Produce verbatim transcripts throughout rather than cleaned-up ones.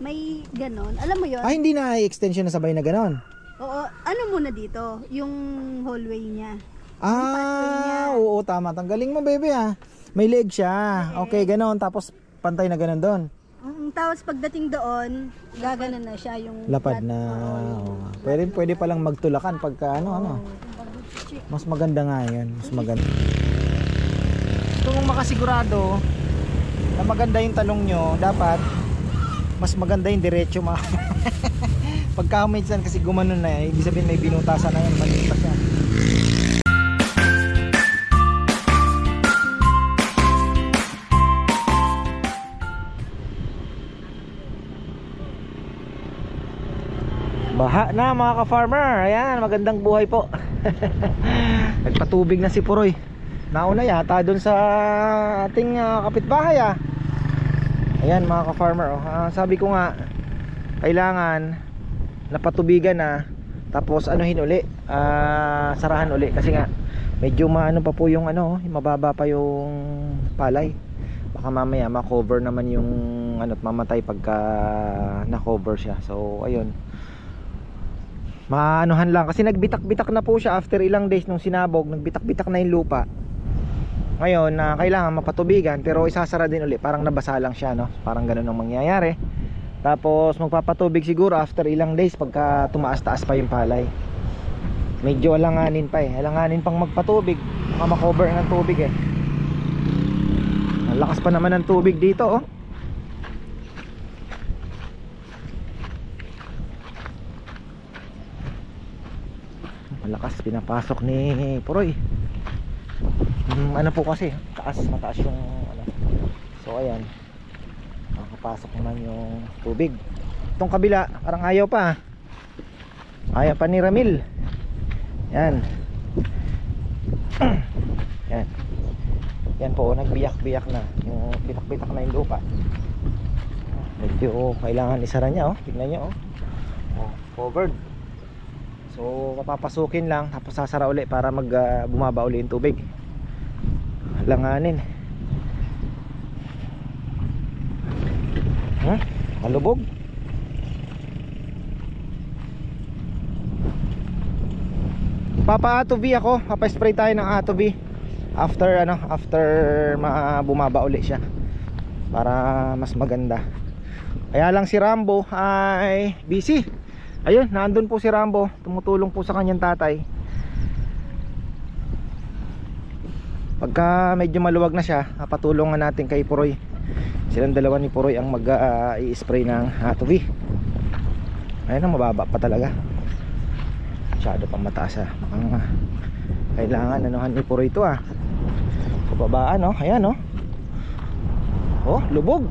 may ganon. Alam mo yun? Ah, hindi na extension na sabay na ganon? Oo, ano muna dito? Yung hallway niya. Ah, oo, tama. Tanggalin mo, baby, ah. May leg siya. Okay, ganon. Tapos pantay na ganon doon. Um, tapos pagdating doon, gaganon na siya yung lapad na. Oo. Pwede, pwede palang magtulakan pagka ano, ano. Mas maganda nga yan. Mas maganda. Gusto mong makasigurado na maganda yung talong nyo, dapat mas maganda yung diretso mga. Pagka minsan kasi gumanon na, ibig sabihin may binutasan na yan, maliit pa siya. Baha na mga ka-farmer. Ayan, magandang buhay po. Nagpatubig na si Puroy. Nauna yata doon sa ating uh, kapitbahay ah. Ayan mga ka-farmer oh. uh, Sabi ko nga, kailangan napatubigan na, tapos anuhin uli, uh, sarahan uli. Kasi nga medyo maano pa po yung ano, mababa pa yung palay. Baka mamaya ma-cover naman yung ano, at mamatay pagka na-cover siya. So ayun, maanuhan lang kasi nagbitak-bitak na po siya after ilang days nung sinabog. Nagbitak-bitak na yung lupa. Ngayon na uh, kailangan mapatubigan, pero isasara din uli, parang nabasa lang siya, no? Parang ganun ang mangyayari. Tapos magpapatubig siguro after ilang days pagka tumaas-taas pa yung palay. Medyo alanganin pa eh. Alanganin pang magpatubig, baka makover ng tubig eh. Ang lakas pa naman ng tubig dito oh. Malakas pinapasok ni Puroy. Hmm, ano po kasi taas, mataas yung ano. So ayan, makapasok naman yung tubig. Itong kabila parang ayaw pa. Ayaw pa ni Ramil. Yan. Yan. Yan po, nagbiyak-biyak na. Yung bitak-bitak na yung lupa. Medyo kailangan isara niya oh. Tignan niyo oh. Oh, covered. So mapapasukin lang, tapos sasara uli para mag uh, bumaba uli yung tubig. Langanin. Huh? Malubog. Papa-atobi ako, papa-spray tayo ng atobi after ano, after ma bumaba uli siya para mas maganda. Kaya lang si Rambo ay busy. Ayun, nandun po si Rambo, tumutulong po sa kanyang tatay. Pagka medyo maluwag na siya, patulungan natin kay Puroy. Silang dalawa ni Puroy ang mag-i-spray uh, ng atobi. Ayun na, mababa pa talaga. Masyado pang mataas ah. Baka, kailangan anuhan ni Puroy ito ah. Pababaan oh, ayan oh. Oh, lubog.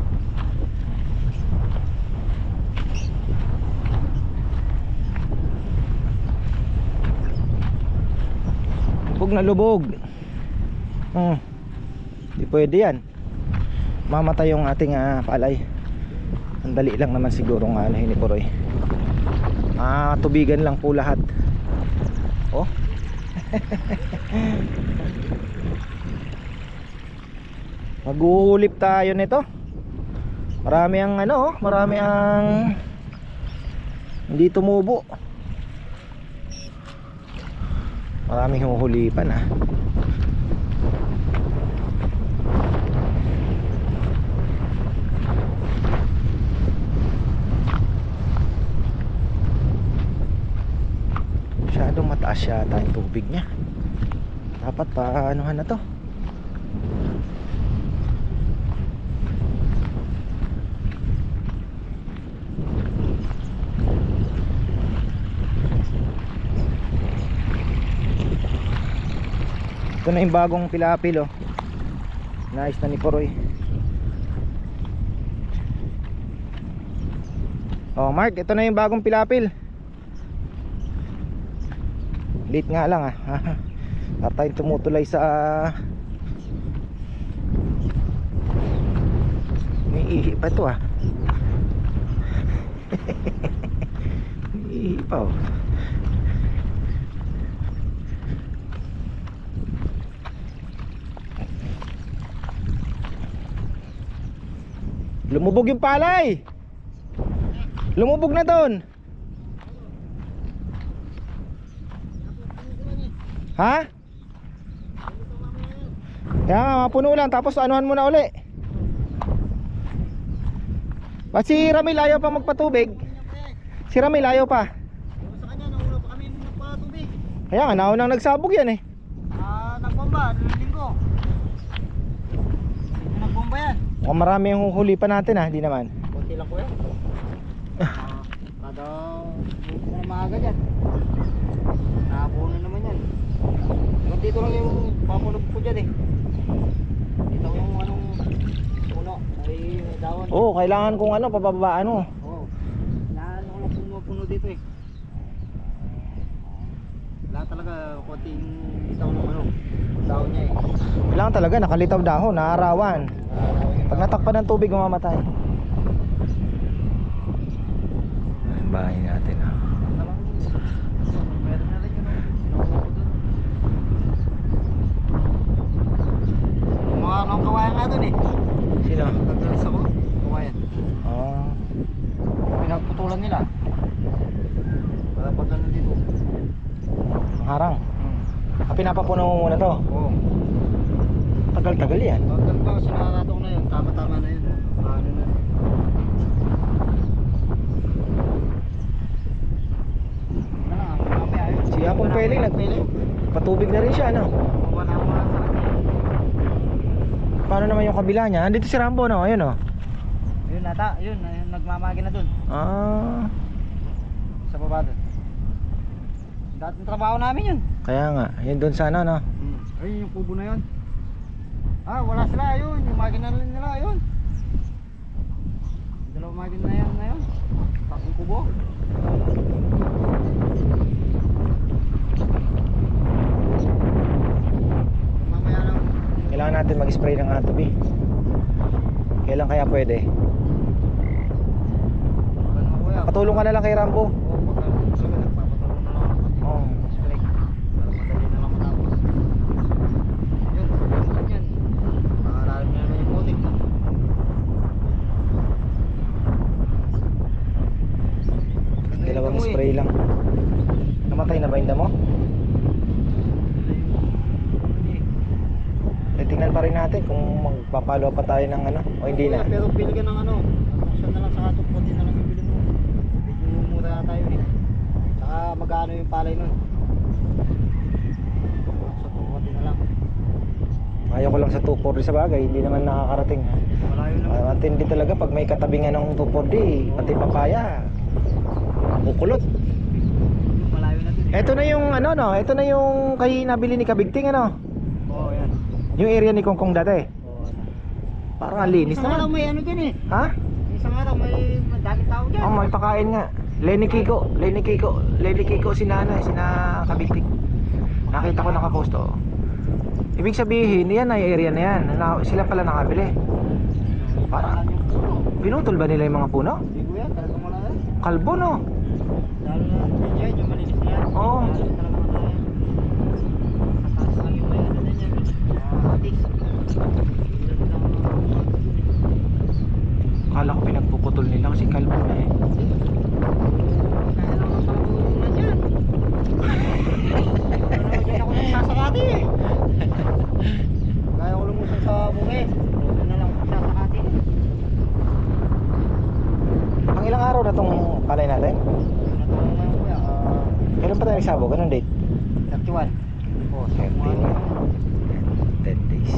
Lubog na lubog. Hmm. Di pwede yan. Mamatay yung ating uh, palay. Ang dali lang naman siguro nga ano, ni Puroy. Ah, tubigan lang po lahat. Oh. Maghuhulip tayo nito. Marami ang ano, marami ang hindi tumubo. Maraming huhulipan ah. Masyadong mataas yata yung tubig niya. Dapat pa anuhan na to. Ito na yung bagong pilapil oh. Nice na ni Puroy. Oh Mark, ito na yung bagong pilapil. Late nga lang ah. Tatay tumutulay sa uh... may ihi pa ito ah. May ihi pa oh. Lumubog yung palay. Lumubog na doon. Ha? Kaya nga, mapuno lang. Tapos anuhan mo na uli. Ba't si Ramil ayaw pa magpatubig? Si Ramil ayaw pa. Sa kanya, nauna pa kami magpatubig. Kaya nga, naunang nagsabog yan eh. Ah, nagbomba, linggo. Hindi nagbomba yan. Mukhang marami yung huli pa natin ha, hindi naman. Kunti lang ko yan. Ah, kada buti na maaga dyan. Nakapuno naman yan. Hanggang dito lang yung papunog ko dyan eh. Dito yung anong puno. May dawan. Oo, oh, kailangan kong ano, pababaan mo. Oo. Lahat ako lang pumupuno dito eh. Lahat talaga konting bitaw ng ano, daon niya eh. Kailangan talaga, nakalitaw dahon, naarawan. Ah, Pag natakpan ng tubig, mamamatay. Ang bahay natin ha. meron na rin yun, no? Sinukuha ko dun. Yung mga anong kawayan nga dun eh. Sino? Nagdalis ako, kawayan. Oh. Pinagputulan nila. Para pag ganun dito. Harang. Ah, pinapapuno mo muna to. Oo. Tagal-tagal yan. Pag ganun ba sinarato ko na yun, tama-tama na yun. Ano na. Ano na, mamaya yun. Si Apong Peling, nag- patubig na rin siya, ano? Kuha na ako sa kanya. Paano naman yung kabila niya? Andito si Rambo, no? Ayun, oh. Yun nata, yun, yun nagmamagi na dun. Ah, Sa baba dun. Dating trabaho namin yun. kaya nga. Yun doon sana, no? Hmm. Ayun yung kubo na yun. Ah, wala sila, ayun. Yung magina na nila, ayun. Yung dalawang magina na yan, na yun. Tapos kubo. Mamaya lang. Kailangan natin mag-spray ng atobi. Kailan kaya pwede? Ano ko yan? Patulong ka na lang kay Rambo. Oo, pagka talaga nagpapatulong na lang ako. Oo. Spray. Para madali na lang matapos. Yun, yun yan. Pakalalim na naman yung putik. Dalawang spray lang. Namatay na ba yung damo? Eh, tingnan pa rin natin kung magpapalo pa tayo ng ano o hindi na. Pero pili ka ng ano, buksan na lang sa katong konti na lang yung bilhin mo. Medyo mura na tayo eh. Saka magkano yung palay nun. Sa konti na lang. Ayaw ko lang sa two forty sa bagay, hindi naman nakakarating. Malayo naman. Uh, matindi talaga pag may katabingan ng two forty, pati papaya. Kukulot. Malayo na din. Ito na yung ano no, ito na yung kay nabili ni Kabigting ano. Oo, yan. Yung area ni Kongkong dati. Oo. Parang ang linis Isang araw naman. may ano dyan eh. Ha? Isang araw may madaming tao dyan. Oh, may pakain nga. Lenny Kiko, Lenny Kiko, Lenny Kiko si Nana, si na Kabigting. Nakita ko nakapost oh. Ibig sabihin, yan ay area na yan. Na, sila pala nakabili. Para Saan yung puno? pinutol ba nila yung mga puno? Hindi ko yan, talagang wala yan. Kalbo no. Lalo na din yan, yung malinis na yan. Oo. Lalo talaga wala yan. Sa taas lang yung may ano na yan. Ah, atis. Ilan lang ang Kala ko pinagpuputol nila kasi kalbo na eh. kaya lang ang pangulungan dyan. Pero dyan ako nang sasakati eh. Kaya ko lumusang sa buke. Doon na lang ako sasakati. Ang ilang araw na tong palay natin? Natulong ngayon kuya. ah, Kailan pa tayo nagsabog? Anong date? thirty-one. Oh, thirty. ten days.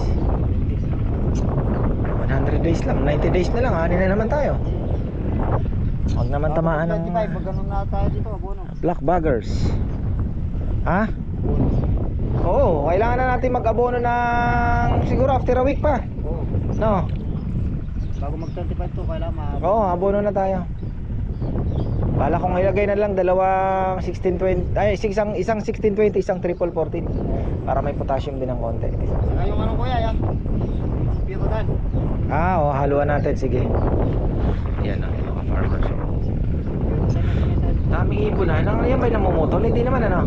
one hundred days lang, ninety days na lang, ani na naman tayo. Huwag naman tamaan ng twenty-five, pag ganun na tayo dito, abono. black buggers. Ha? Oo, kailangan na natin mag-abono ng siguro after a week pa. Oo. No? Bago mag twenty-five to, kailangan ma... Oo, abono na tayo. Bala kong ilagay na lang dalawang sixteen twenty, ay isang, isang sixteen twenty, isang triple fourteen para may potassium din ng konti. Saka yung ano kuya, yan. Pero dan. Ah, oh, haluan natin, sige. Yan ang mga farmers. Daming ibon na. Nang yan ba'y namumutol? Hindi naman ano.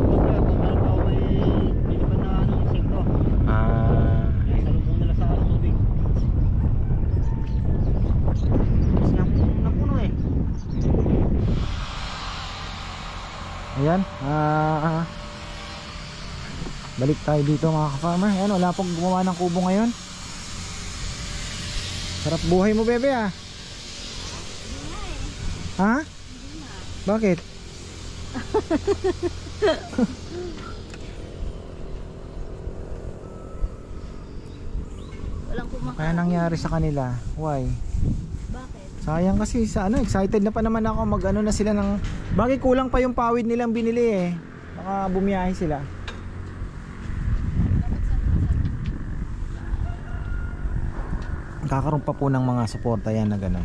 Ah, Salubong nila sa tubig. Napuno eh. Ayan, ah, balik tayo dito mga ka-farmer. Ayan, wala pong gumawa ng kubo ngayon. Sarap buhay mo, bebe, ah. Ha? Bakit? Walang kumakain. Kaya nangyari sa kanila? Why? Bakit? Sayang kasi sa ano, excited na pa naman ako mag ano na sila ng bagay, kulang pa yung pawid nilang binili eh. Baka bumiyahe sila. Kakaroon pa po ng mga suporta yan na gano'n.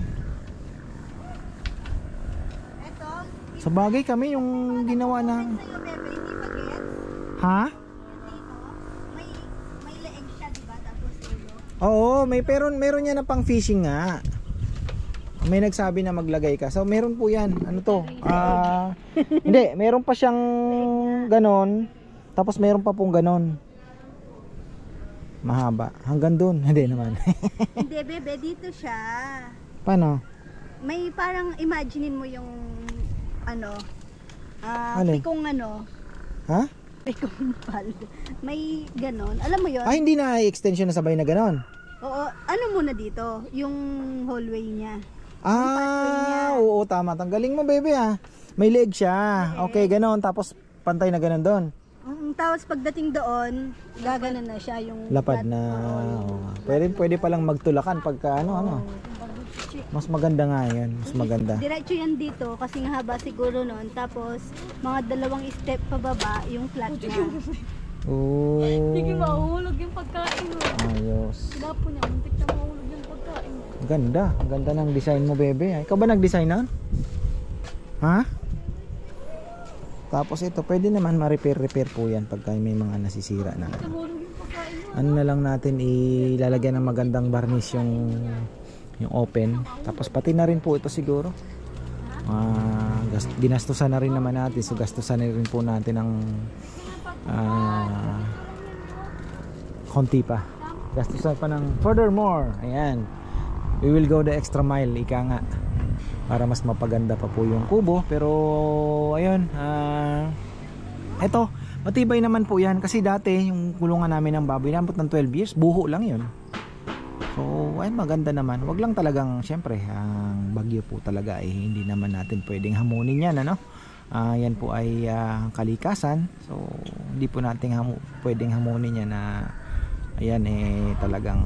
Eto, Sa bagay kami yung ginawa na. sa'yo, bebe, hindi pa gets? Ha? Yung dito, may, may leeg siya, diba? Tapos ulo. Oo, may pero meron yan na pang fishing nga. May nagsabi na maglagay ka. So meron po yan. Ano to? Ah, hindi, meron pa siyang ganon. Tapos meron pa pong ganon. Mahaba. Hanggang doon. Hindi naman. Hindi, bebe, dito siya. Paano? May parang imaginein mo yung ano, ah, Ano? pikong ano, Ha? pikong pal. May ganon. Alam mo yun? Ah, hindi na extension na sabay na ganon. Oo, ano muna dito? Yung hallway niya. pathway niya. Ah, oo, tama. Tanggaling mo, bebe, ah. May leg siya. Okay, ganon. Tapos pantay na ganon doon. Mm, tapos pagdating doon, gaganon na siya yung Lapad flat- na. oo, yung- Oo. Pwede, pwede palang magtulakan pagka ano, ano. Mas maganda nga yan. Mas maganda. Diretso yan dito kasi nga haba siguro noon. Tapos mga dalawang step pababa yung flat niya. Oo. Sige, mahulog yung pagkain mo. Ayos. Sinapo niya, muntik na mahulog yung pagkain mo. Ganda. Ang ganda ng design mo, bebe. Ikaw ba nag-design nun? Ha? Tapos ito, pwede naman ma-repair-repair po yan pagka may mga nasisira na. Mahulog yung pagkain mo. Ano na lang natin, ilalagyan ng magandang varnish yung yung open. Tapos pati na rin po ito siguro. Ah, gas, ginastusan na rin naman natin. So gastusan na rin po natin ng ah, konti pa. Gastusan pa ng furthermore. Ayan. We will go the extra mile, ika nga. Para mas mapaganda pa po yung kubo. Pero ayun, ah, eto, matibay naman po yan. Kasi dati yung kulungan namin ng baboy, naabot ng twelve years, buho lang yun. So ayun, maganda naman. Wag lang talagang, syempre, ang bagyo po talaga eh, hindi naman natin pwedeng hamunin yan, ano. Ah, yan po ay ah, kalikasan. So hindi po natin hamu pwedeng hamunin yan na ayan eh talagang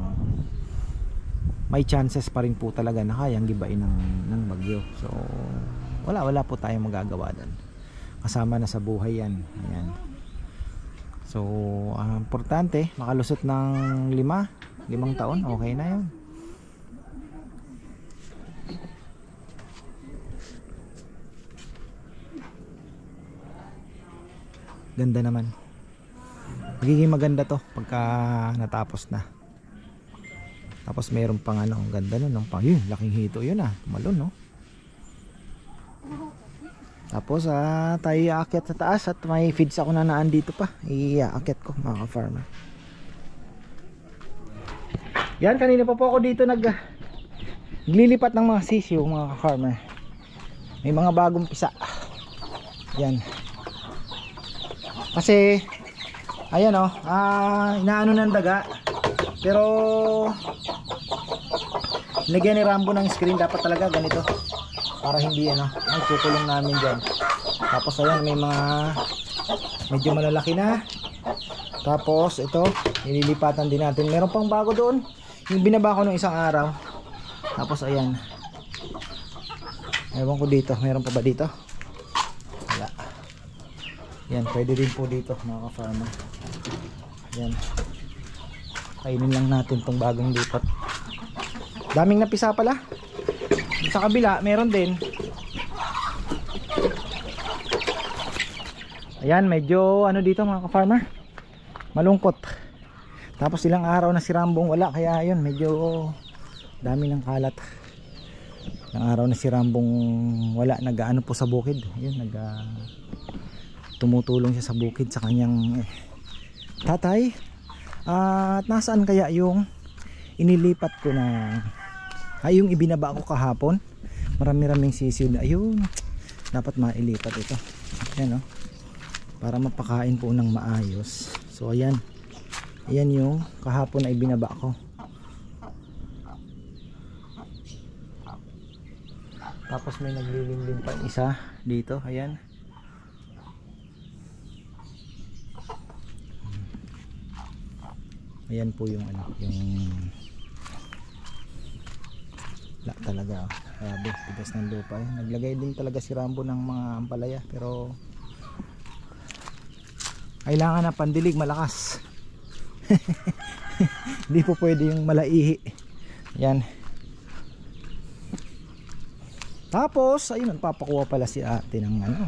may chances pa rin po talaga na kayang gibain ng, ng bagyo. So wala wala po tayong magagawa doon. Kasama na sa buhay yan. Ayan. So uh, importante makalusot ng lima limang taon, okay na yun. Ganda naman. Magiging maganda to pagka natapos na. Tapos meron pang ano, ang ganda nun, pang yun, laking hito yun ah, malon no. Tapos ah, tayo aakyat sa taas at may feeds ako na naan dito pa. Iaakyat ko mga ka-farmer. Yan, kanina pa po ako dito nag naglilipat ng mga sisiw mga ka-farmer. May mga bagong pisa. Yan. Kasi ayan oh, ah, inaano ng daga. Pero lagyan ni Rambo ng screen, dapat talaga ganito para hindi ano, ay kukulong namin dyan. Tapos ayan, may mga medyo malalaki na. Tapos ito, nililipatan din natin. Meron pang bago doon, yung binaba ko nung isang araw. Tapos ayan, ewan ko dito, meron pa ba dito? Wala. Yan, pwede rin po dito mga ka-farmer. Yan, kainin lang natin tong bagong lipat. Daming napisa pala. Sa kabila meron din. Ayan, medyo ano dito mga ka-farmer, malungkot. Tapos ilang araw na si Rambong wala, kaya ayun, medyo dami ng kalat. Ilang araw na si Rambong wala, nag-ano po sa bukid. Ayun, nag uh, tumutulong siya sa bukid sa kanyang eh, tatay. Uh, at nasaan kaya yung inilipat ko na ay yung ibinaba ko kahapon? Marami-raming sisiw na ayun. dapat mailipat ito. Ayan, oh, para mapakain po ng maayos. So ayan, ayan yung kahapon ay binaba ko. Tapos may naglilimlim pa isa dito. Ayan. Ayan po yung ano, yung la talaga, oh. Grabe, tigas ng lupa. Ayan, naglagay din talaga si Rambo ng mga ampalaya, pero kailangan na pandilig malakas. Hindi po pwede yung malaihi. Ayan. Tapos ayun, nagpapakuha pala si ate ng ano,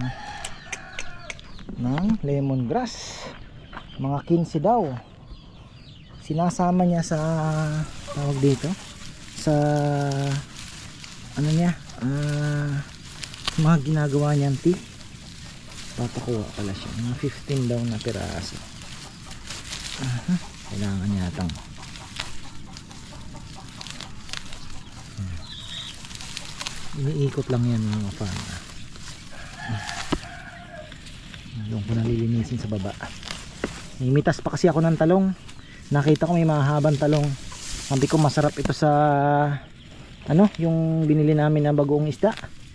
ng lemongrass. Mga quince daw. Sinasama niya sa tawag dito sa ano niya, uh, mga ginagawa niyang tea. Papakuha pala siya. Mga fifteen daw na piraso. Uh-huh. Kailangan yatang iniikot lang yan mga farmer. Doon ko nalilinisin sa baba. Nimitas pa kasi ako ng talong. Nakita ko may mahabang talong. Sabi ko masarap ito sa ano, yung binili namin na bagoong isda.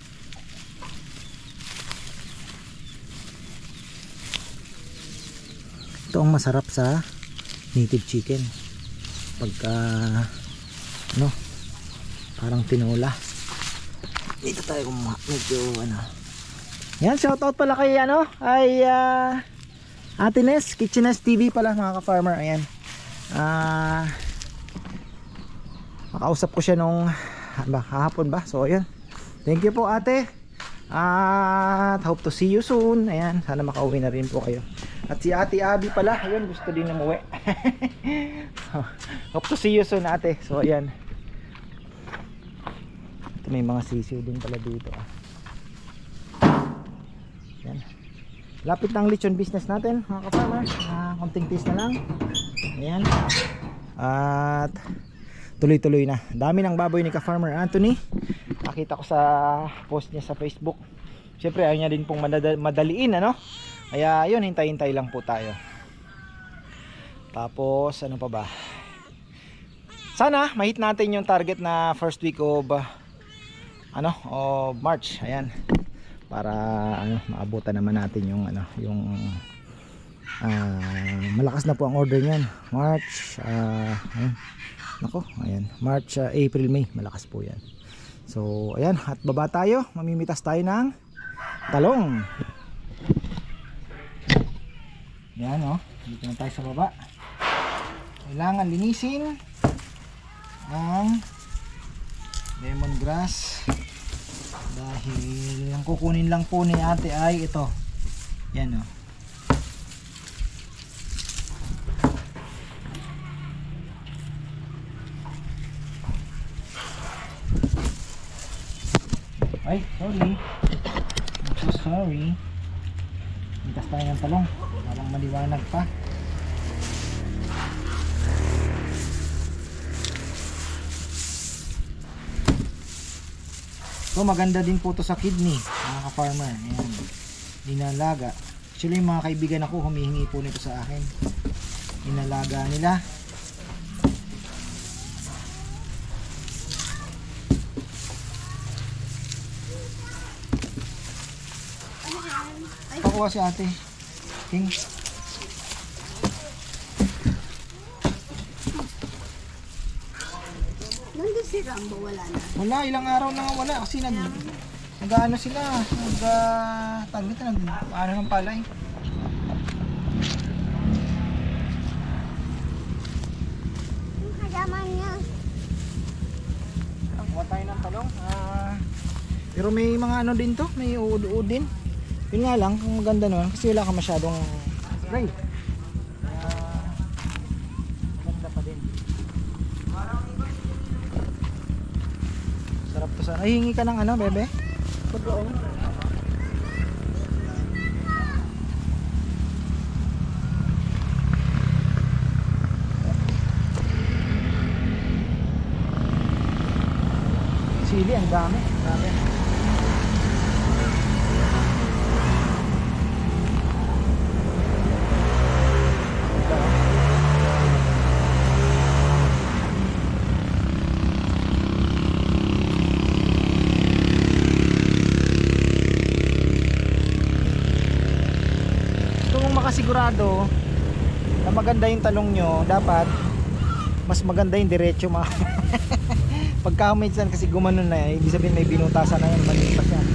Ito ang masarap sa native chicken. Pagka ano, parang tinola. Dito tayo kumuha. Medyo ano. Yan, shoutout pala kay ano, ay uh, Ate Nes, Kitchenes T V pala mga ka-farmer. Ayan. Ah, uh, makausap ko siya nung ba, hapon ba? So ayan. Thank you po ate. At uh, hope to see you soon. Ayan, sana makauwi na rin po kayo. At si Ate Abby pala, ayun, gusto din umuwi. So, hope to see you soon ate. So ayan. Ito may mga sisiw din pala dito. Ah. Ayan. Lapit ng lechon business natin mga ka-farmer. Uh, konting taste na lang. Ayan. At tuloy-tuloy na. Dami ng baboy ni ka-farmer Anthony. Nakita ko sa post niya sa Facebook. Siyempre ayaw niya din pong madaliin, ano? Kaya yun, hintay-hintay lang po tayo. Tapos ano pa ba? Sana mahit natin yung target na first week of uh, ano, of March. Ayan. Para ano, maabutan naman natin yung ano, yung uh, malakas na po ang order niyan. March, uh, ayun. Nako, ayan. March, uh, April, May, malakas po 'yan. So, ayan, at baba tayo, mamimitas tayo ng talong. Yan, oh. Dito na tayo sa baba. Kailangan linisin ang lemongrass dahil ang kukunin lang po ni ate ay ito. Yan, oh. Ay, sorry. I'm so sorry. Mitas tayo ng talong. Parang maliwanag pa. So maganda din po to sa kidney, mga ka-farmer. Ayan. Dinalaga. Actually yung mga kaibigan ako humihingi po nito sa akin. Inalaga nila. Pakuha si ate King. Nandun si Rambo, wala na. Wala, ilang araw na nga wala kasi nag nag-ano sila, nag uh, tag nito, nag ano ng palay. Yung halaman niya. Kuha tayo ng talong. Uh, pero may mga ano din to, may uod-uod din. Yun nga lang, ang maganda nun kasi wala ka masyadong spray. Kaya maganda pa din. Sarap to sana. Ay, hingi ka ng ano, bebe? Pagkaon. Sili, ang dami. Dami. makasigurado na maganda yung talong nyo, dapat mas maganda yung diretso mga pagka minsan kasi gumanon na, ibig sabihin may binutasan na yan, mali pa siya.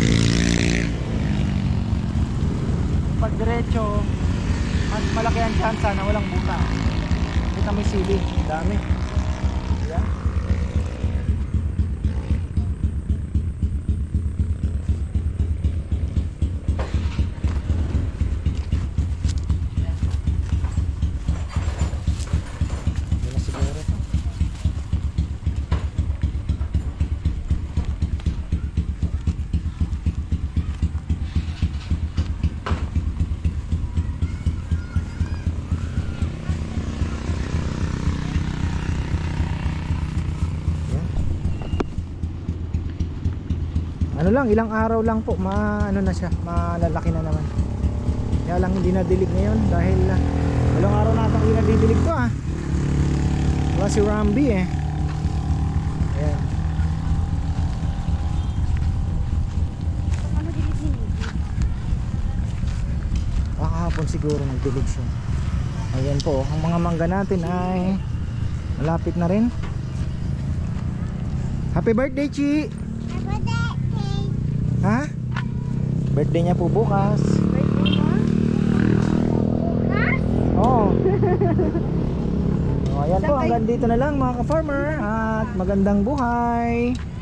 Pag diretso, mas malaki ang chance na walang buta. Kita may sili, dami. Ayan. Hindi na siguro ito. Ano lang, ilang araw lang po, ma ano na siya, malalaki na naman. Kaya lang hindi nadilig ngayon dahil uh, walang araw na itong hindi nadidilig to ah. Wala si Rambi eh. Ayan. Ano dilig ni Niki? Ah, kahapon siguro nagdilig siya. Ayan po, ang mga mangga natin ay malapit na rin. Happy birthday, Chi! Ha? Birthday niya po bukas. Birthday mo? Bukas? Oo. Oh, ayan po, hanggang dito na lang mga ka-farmer at magandang buhay.